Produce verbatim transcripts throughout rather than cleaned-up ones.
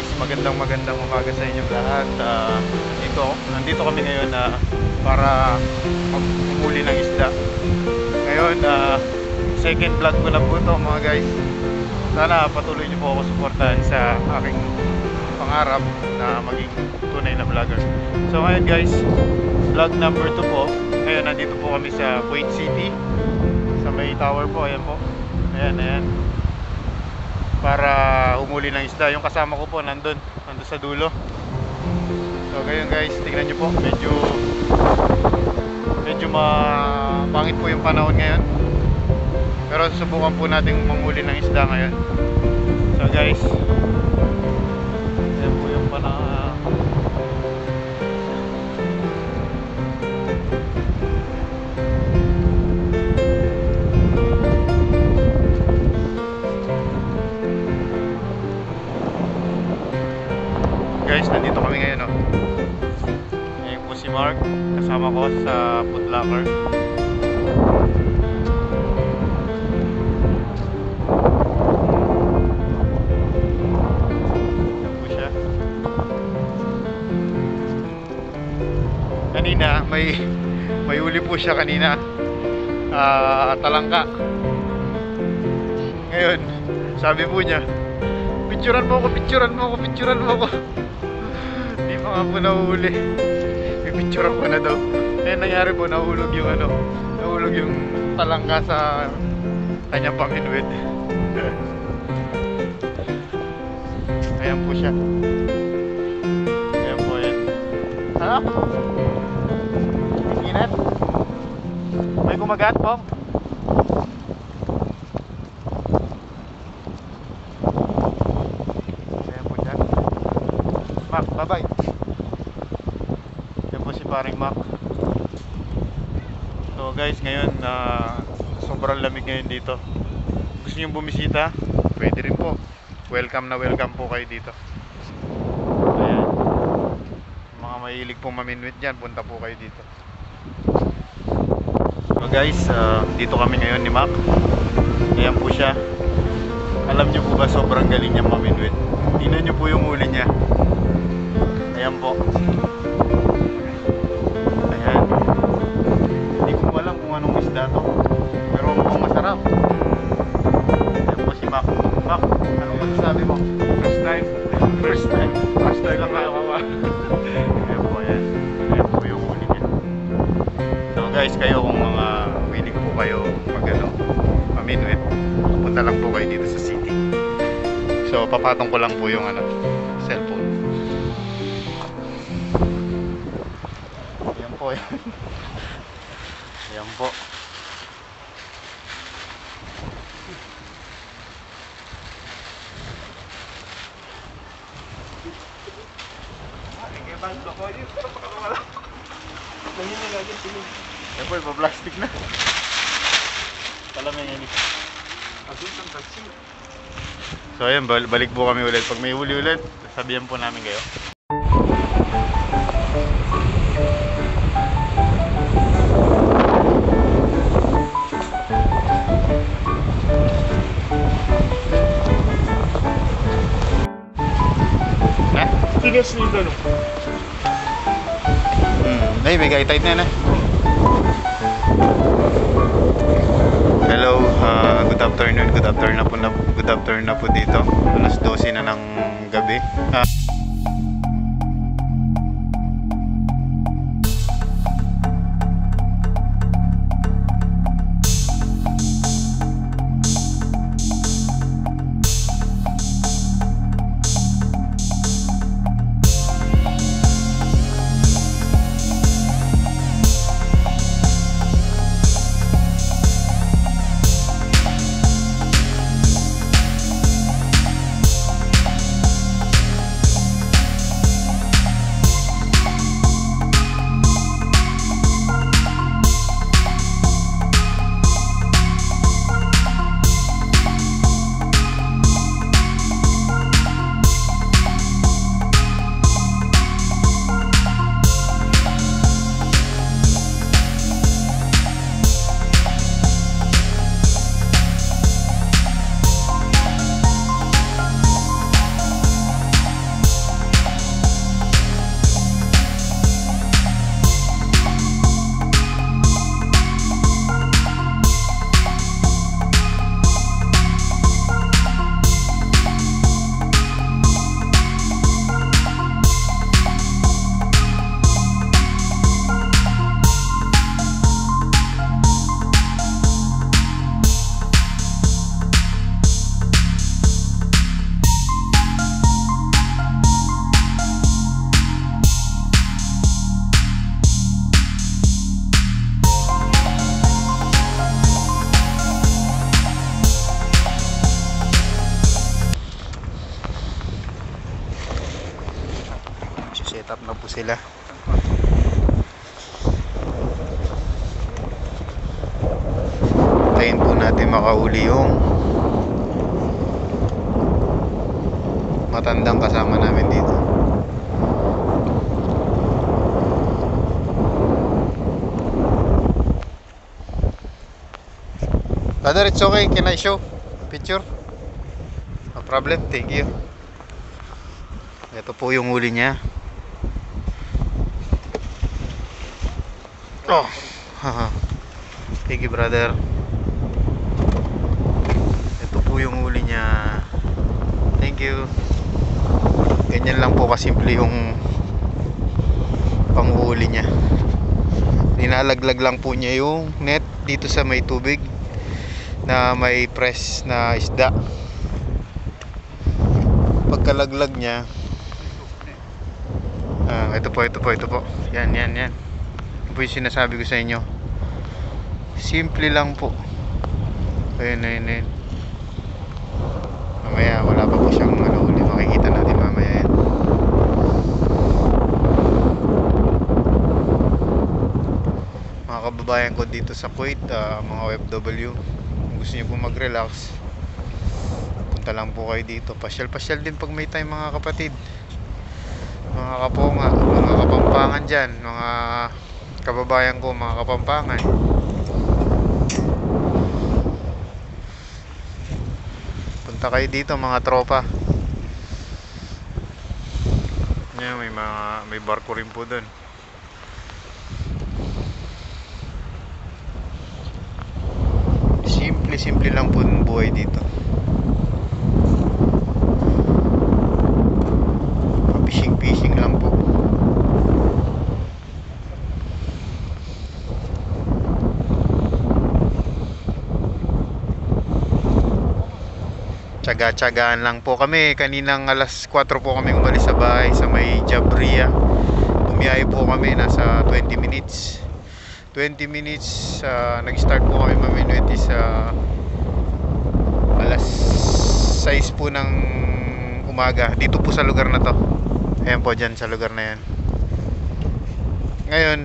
guys, magandang magandang umaga sa inyong lahat. Uh, dito, nandito kami ngayon na uh, para humuli ng isda. Ngayon, uh, second vlog ko na po ito mga guys. Sana patuloy niyo po ako suportahan sa aking pangarap na maging tunay na vlogger. So ngayon guys, vlog number two po. Ngayon nandito po kami sa Kuwait City, sa may tower po. Ayan po, ayan, ayan, para humuli ng isda. Yung kasama ko po nandun, nandun sa dulo. So ngayon guys, tingnan nyo po, medyo medyo mapangit po yung panahon ngayon, pero susubukan po natin manghuli ng isda ngayon. So guys, ayan po yung panahon. Guys, nandito kami ngayon, oh. Ngayon po si Mark, kasama ko sa food locker. Yan po siya. Kanina, may may huli po siya kanina. Uh, talangka. Ngayon, sabi po niya, picturean mo ako, picturean mo ako, picturean mo ako. Hindi pa nga po nahuli. Pipicturean ko na daw. Kaya nangyari po, nahulog yung ano, nahulog yung talangka sa kanyang paminwid. Ayan po siya. Ayan po yan. Ha? Ingat? May kumagat po? Mac, bye-bye. Yan po si paring Mac. So guys, ngayon uh, sobrang lamig ngayon dito. Gusto nyo bumisita? Pwede rin po. Welcome na welcome po kayo dito. Ayan. Mga mahilig pong maminwit dyan, punta po kayo dito. So guys, uh, dito kami ngayon ni Mac. Ayan po siya. Alam nyo po ba, sobrang galing niya maminwit. Tingnan nyo po yung huli niya. Ayan po. Ayan. Hindi ko alam kung anong isda to, pero mukhang masarap. Ayan po si Mac. Mac, anong masasabi mo? First time. First time. First time lang ako. Ayan po, ayan. Ayan po yung huli niya. So guys, kayo kung mga willing po kayo mag ano, maminwit, punta lang po kayo dito sa city. So papatong ko lang po yung ano, cellphone. Ayan po. Ayan po. Ayan po, ipa-plastic na. Palamay yan. So ayan, balik po kami ulit. Pag may huli ulit, sabihan po namin kayo. Tigas nito, no? Hmm, ay, may guy-tight na na. Hello, uh, good afternoon, good afternoon na po, na, good afternoon na po dito. alas dose na ng gabi. Uh, Set up na po sila. Tayin po natin makauli yung matandang kasama namin dito. Brother, it's okay. Can I show picture? No problem. Thank you. Ito po yung huli niya. Oh. Thank you, brother. Ito po yung huli niya. Thank you. Ganyan lang po kasimple yung panghuli niya. Ninalaglag lang po niya yung net dito sa may tubig na may press na isda. Pagkalaglag niya, ah, ito po, ito po, ito po. Yan, yan, yan. Ito po yung sinasabi ko sa inyo. Simple lang po. Ayun, ayun, ayun. Mamaya, wala pa po siyang nahuli. Makikita natin mamaya yan. Mga kababayan ko dito sa Kuwait, uh, mga O F W, gusto niyo po mag-relax, punta lang po kayo dito. Pasyal-pasyal din pag may time, mga kapatid, mga kaponga, mga kapampangan dyan, mga kababayan ko, mga kapampangan. Punta kayo dito, mga tropa. Yan, may mga may barko rin po doon. Simple lang po ang buhay dito. Fishing-fishing lang po. Tsaga-tsagaan lang po kami. Kaninang alas kwatro po kami umalis sa bahay sa may Jabria. Bumiyahe po kami nasa twenty minutes. twenty minutes, uh, nag-start po kami maminuiti sa alas sais po ng umaga dito po sa lugar na to. Ayan po, dyan sa lugar na yan. Ngayon,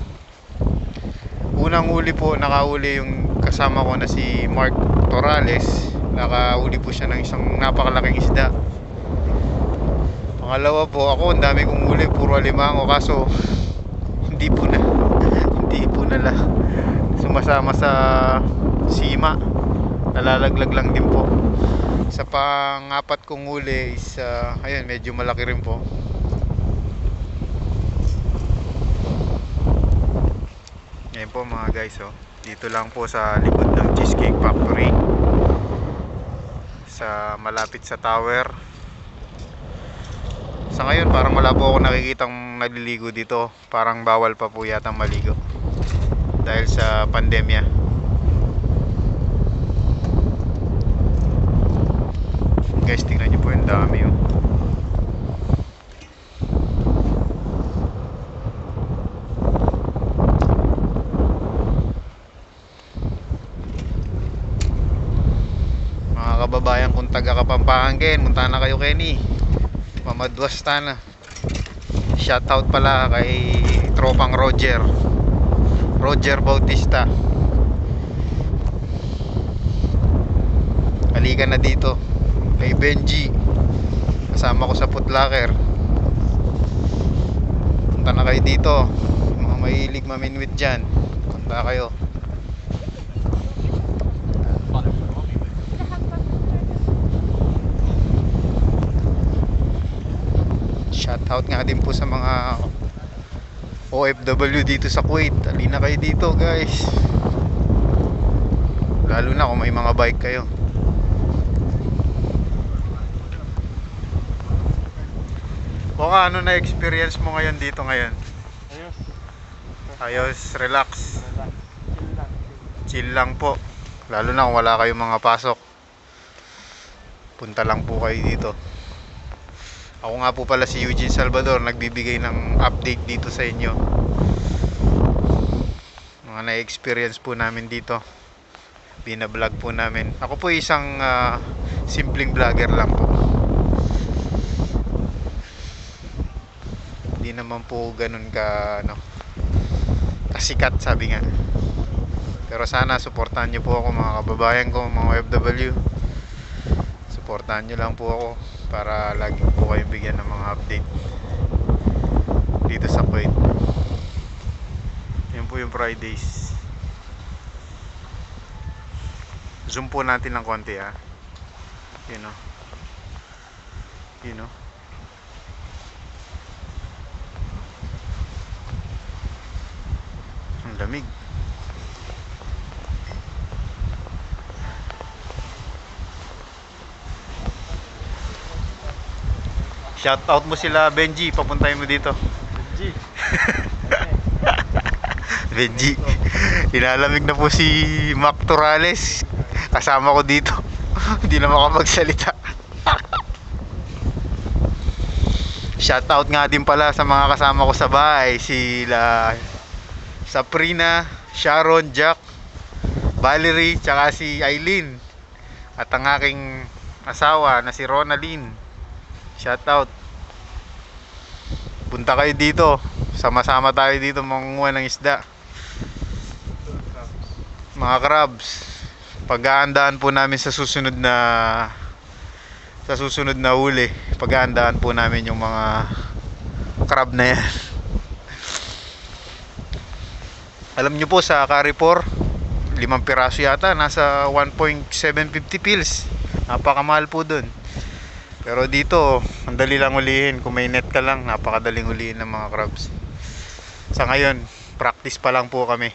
unang huli po, nakauli yung kasama ko na si Mark Torales. Nakauli po siya ng isang napakalaking isda. Pangalawa po, ako ang dami kong huli, puro alimango, kaso hindi po na hindi po nala sumasama sa sima, nalalaglag lang din po. Sa pangapat kong huli is uh, ayun, medyo malaki rin po. Ngayon po mga guys, oh, dito lang po sa likod ng Cheesecake Factory, sa malapit sa tower. Sa ngayon parang wala po ako nakikitang naliligo dito. Parang bawal pa po yatang maligo dahil sa pandemya. Guys, tingnan nyo po yung dami, oh. Mga kababayan kung taga Kapampangan, punta na kayo, Kenny. Mamadwasta na. Shoutout pala kay tropang Roger Roger Bautista. Halika na dito. Kay Benji, kasama ko sa Footlocker. Punta na kayo dito. Mga mahilig maminwit dyan, punta kayo. Shoutout nga din po sa mga O F W dito sa Kuwait. Halina kayo dito, guys. Lalo na kung may mga bike kayo. O ano na experience mo ngayon dito ngayon? Ayos. Ayos, relax. Relax. Chill lang. Chill lang po. Lalo na kung wala kayong mga pasok. Punta lang po kayo dito. Ako nga po pala si Eugene Salvador, nagbibigay ng update dito sa inyo. Mga na-experience po namin dito. Bina-vlog po namin. Ako po isang uh, simpleng vlogger lang po. Hindi hindi naman po ganun ka ano, kasikat sabi nga. Pero sana suportahan nyo po ako mga kababayan ko, mga O F W. Suportahan nyo lang po ako para lagi po kayong bigyan ng mga update dito sa Kuwait. Yan po yung Fridays. Zoom po natin ng konti ha. Yun o. Yun o. Ang lamig. Shout out mo sila Benji, papuntahin mo dito. G. Benji, inalamig na po si Mac Torales. Kasama ko dito. Hindi na makapagsalita. Shout out nga din pala sa mga kasama ko sa bahay, sila Saprina, Sharon, Jack, Valerie, tsaka si Eileen. At ang aking asawa na si Ronaline. Shout out. Punta kayo dito. Sama-sama tayo dito mangunguha ng isda. Mga crabs. Pag-aandaan po namin sa susunod na sa susunod na huli. Pag-aandaan po namin yung mga crab na yan. Alam nyo po sa Carrefour, limang piraso yata, nasa one point seven five zero pills. Napakamahal po dun. Pero dito, ang dali lang ulihin. Kung may net ka lang, napakadaling ulihin ng mga crabs. Sa ngayon, practice pa lang po kami.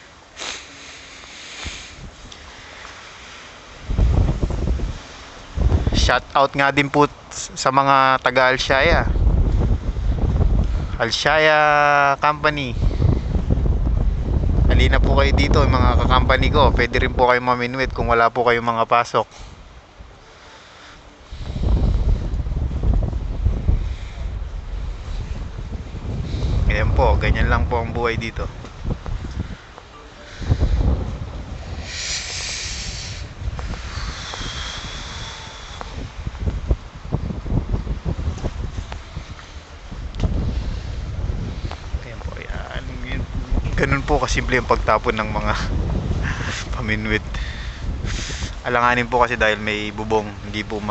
Shout out nga din po sa mga taga Alshaya. Alshaya Company. Halina po kayo dito, yung mga ka-company ko. Pwede rin po kayo maminwit kung wala po kayong mga pasok. Ayan po, ganyan lang po ang buhay dito. Ayan po, ayan. Ganun po kasimple yung pagtapon ng mga paminwit. Alanganin po kasi dahil may bubong, hindi po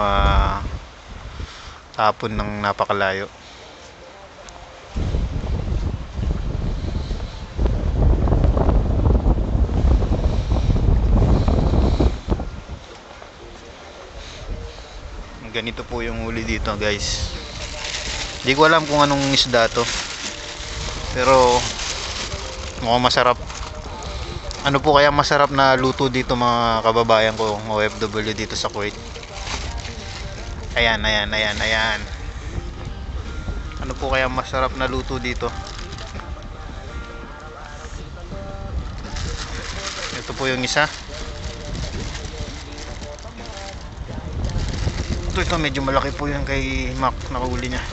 matapon ng napakalayo. Ganito po yung huli dito guys. Hindi ko alam kung anong isda to, pero mukhang masarap. Ano po kaya masarap na luto dito mga kababayan ko O F W dito sa Kuwait? Ayan, ayan, ayan, ayan. Ano po kaya masarap na luto dito? Ito po yung isa. Ito, medyo malaki po yan kay Mac, nakahuli niya.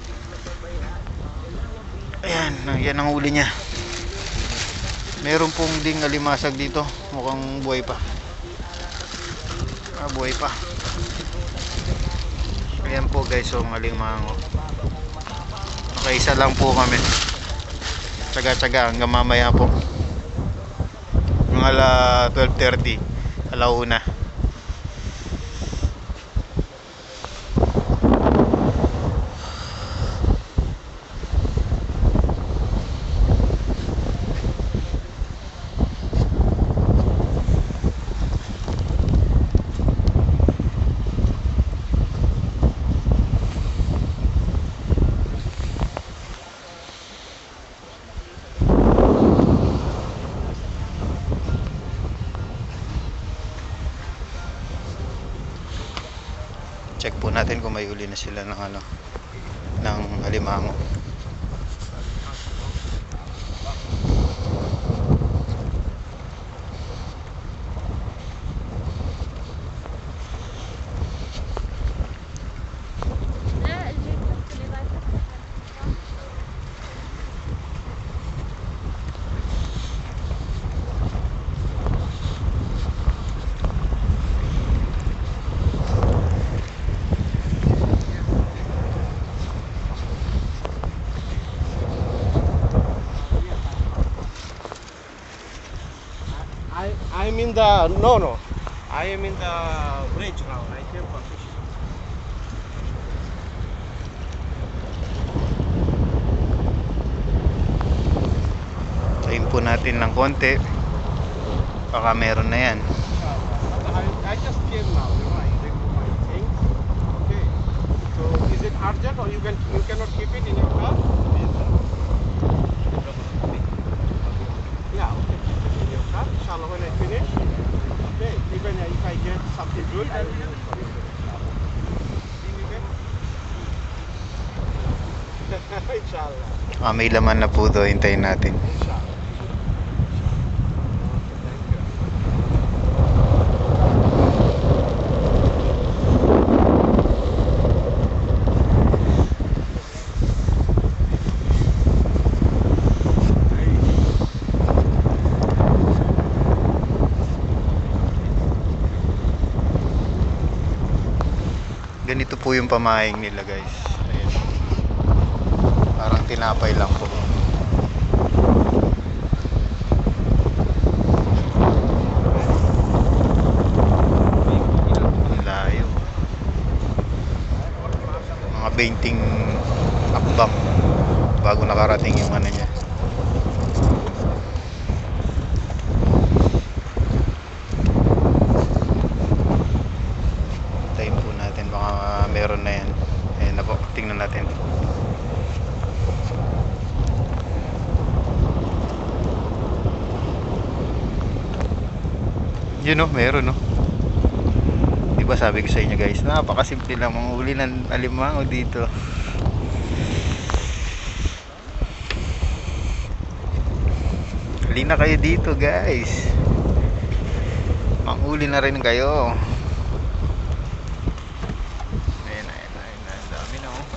Ayan, yan ang huli niya. Meron pong ding alimasag dito, mukhang buhay pa. Ah, buhay pa. Ayan po guys, so alimango. Nakaisa lang po kami. Tsaga-tsaga hanggang mamaya po. Mga ala twelve thirty, alauna. Check po natin kung may huli na sila ng ano, ng alimango. I'm in the no no. I am in the bridge now. I came from fishing. Tayin po natin ng konti. Baka meron na yan. I, I just came now. You know, I remove my things. Okay. So is it urgent or you can you cannot keep it in your car? Yeah. Okay. Keep it in your car. Inshallah, when I finish. Okay. Even if I get something good, I will use it for you. Inshallah. Ah, may laman na po doon. Hintayin natin. Inshallah. Ganito po yung pamahing nila, guys. Ayan. Parang tinapay lang po. Ang layo. Mga twenty akbang bago nakarating yung ano niya. Tayin po natin, baka meron na yan. Ayan na po, tingnan natin. Yun o, meron o. Diba sabi ko sa inyo, guys, napakasimple lang manghuli ng alimango dito. Halina kayo dito, guys. Manghuli na rin kayo. Ayan, ayan, ayan, ang dami na oh.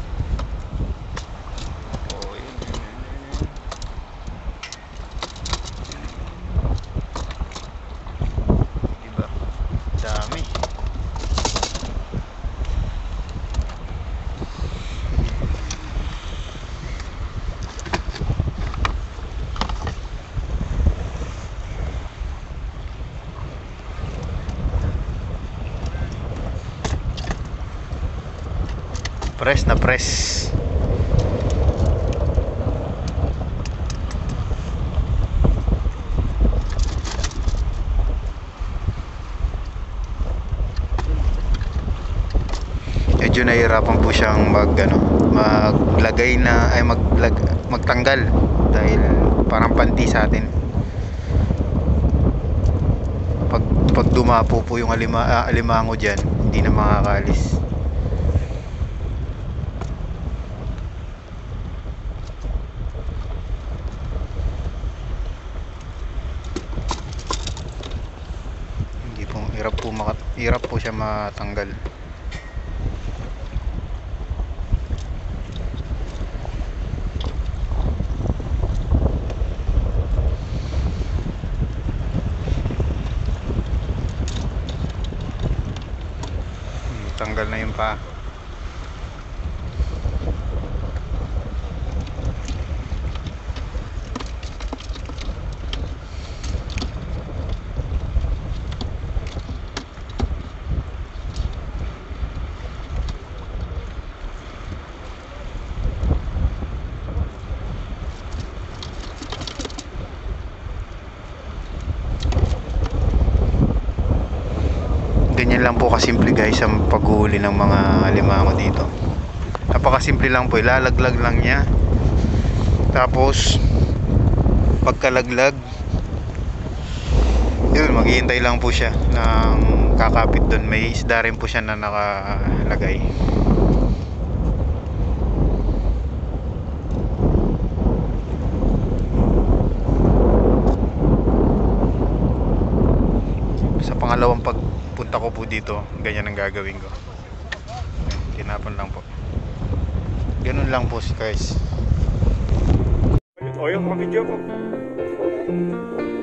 Oh, yun, yun, yun, yun, yun. Diba? Dami. Press na press. Medyo nahihirapan po siyang mag ano, maglagay na ay maglag, magtanggal dahil parang panti sa atin. Pag pag dumapo po yung alima, ah, alimango diyan, hindi na makakalis. Hirap po, makat hirap po siya matanggal. Hmm, tanggal na yung paa. Ganyan lang po kasimple, guys, ang paghuli ng mga alimango dito. Napakasimple lang po, ilalaglag lang niya. Tapos pagkalaglag, yun, maghihintay lang po siya ng kakapit doon. May isda rin po siya na nakalagay. Sa pangalawang pagpunta ko po dito, ganyan ang gagawin ko. Tinapon lang po. Ganun lang po, guys. Oil, video ko.